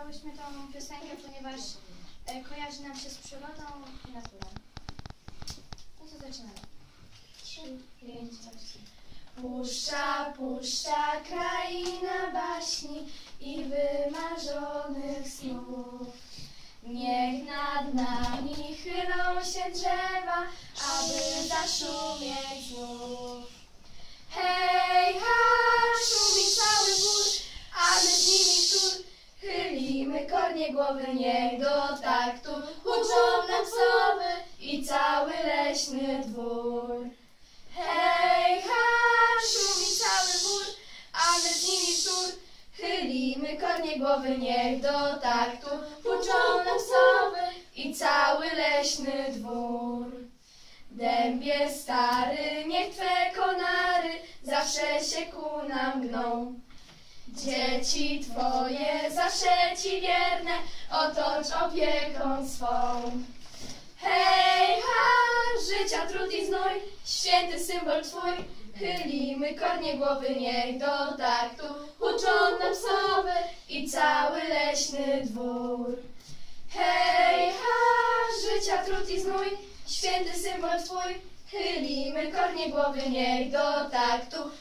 wybrałyśmy tą piosenkę, ponieważ kojarzy nam się z przyrodą i naturą. No to zaczynamy. 3, 5, 8. Puszcza, puszcza, kraina baśni i wymarzonych snów. Niech nad nami chylą się drzewa, aby zaszumieć znów. Hej, ha, szumi cały gór, a my z nimi wtór. Chylimy kornie głowy, niech do taktu huczą nam sowy i cały leśny dwór. Hej, ha, szumi cały gór, a my z nimi wtór. Chylimy kornie głowy, niech do taktu huczą nam sowy i cały leśny dwór. Dębie stary, niech twe konary zawsze się ku nam gną. Dzieci twoje zawsze ci wierne otocz opieką swą. Hej, ha, życia trud i znój, święty symbol twój. Chylimy kornie głowy, niech do taktu huczą nam sowy i cały leśny dwór. Hej, ha, życia trud i znój, święty symbol twój. Chylimy kornie głowy, niech do taktu